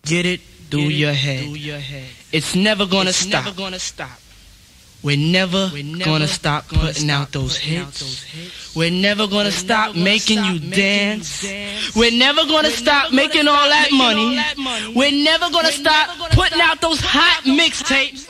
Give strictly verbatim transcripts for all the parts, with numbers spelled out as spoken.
Get it through your head. It's never gonna stop. We're never gonna stop putting out those hits. We're never gonna stop making you dance. We're never gonna stop making all that money. We're never gonna stop putting out those hot mixtapes.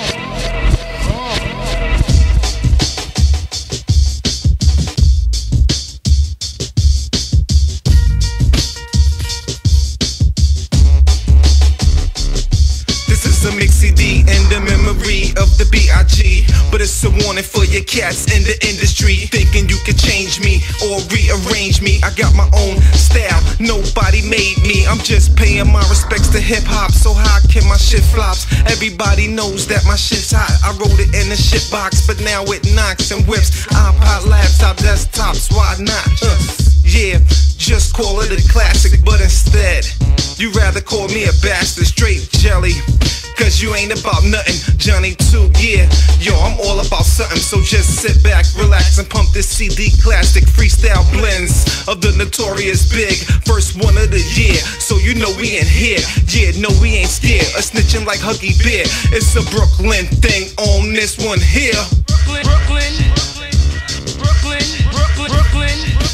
It's a mix C D in the memory of the B I G, but it's a warning for your cats in the industry, thinking you can change me or rearrange me. I got my own style, nobody made me. I'm just paying my respects to hip-hop, so how can my shit flops? Everybody knows that my shit's hot. I wrote it in the shit box, but now it knocks and whips. iPod, laptop, desktops, why not? Uh, yeah, just call it a classic, but instead you rather call me a bastard, straight jelly. Cause you ain't about nothing, Johnny too, yeah. Yo, I'm all about something, so just sit back, relax, and pump this C D classic freestyle blends of the Notorious Big, first one of the year. So you know we ain't here, yeah, no we ain't scared of snitching like Huggy Bear. It's a Brooklyn thing on this one here. Brooklyn, Brooklyn, Brooklyn, Brooklyn, Brooklyn, Brooklyn.